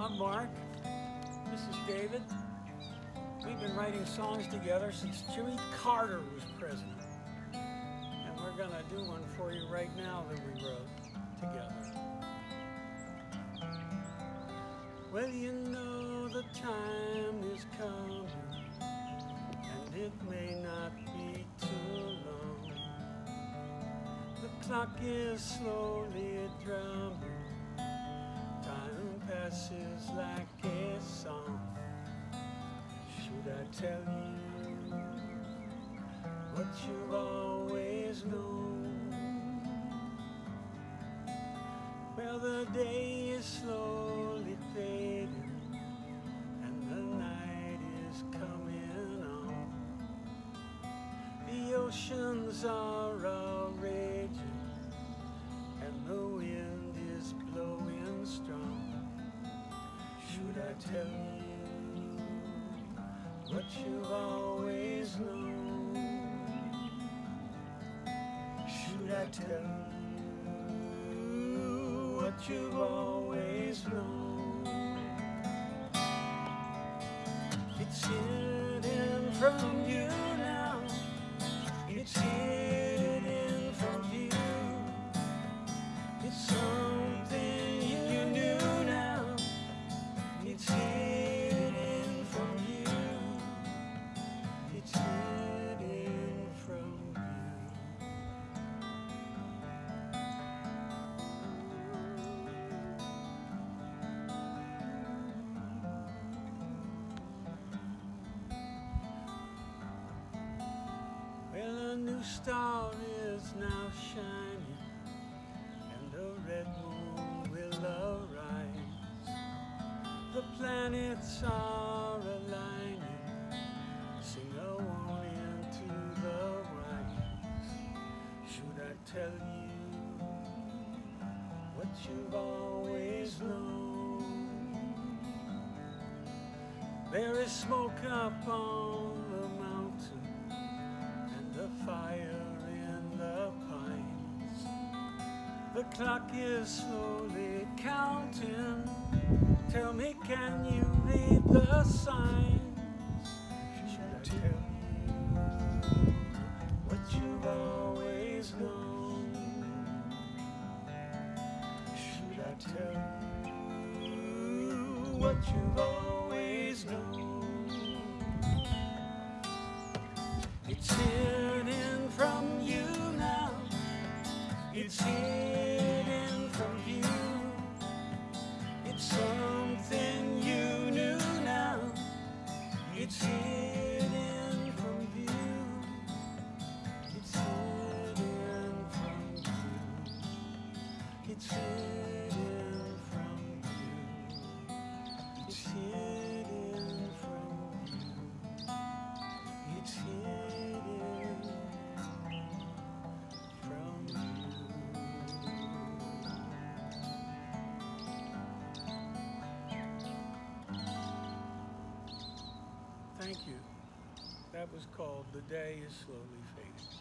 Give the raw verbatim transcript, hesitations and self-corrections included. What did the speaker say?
I'm Mark. This is David. We've been writing songs together since Jimmy Carter was president. And we're gonna do one for you right now that we wrote together. Well, you know the time is coming, and it may not be too long. The clock is slowly drumming. Time passes like a song. Should I tell you what you've always known? Well, the day is slowly fading, and the night is coming on. The oceans are all raging, and the wind is blowing strong. Should I tell you what you've always known? Should I tell you what you've always known? It's hidden from you now. It's hidden from you. It's something you knew now. It's hidden from you. It's hidden from you. Well, a new star is now shining, and a red moon will arise. The planets are aligning. Sing a warning to the wise. Should I tell you what you've always known? There is smoke up on the mountain, and a fire in the pines. The clock is slowly counting. Tell me, can you read the signs? Should I tell you what you've always known? Should I tell you what you've always known? It's hidden from you now. It's hidden from you. It's something you knew now. It's hidden from view. It's hidden from you. It's hidden from you. It's hidden from you. It's hidden from you. Thank you. That was called The Day is Slowly Fading.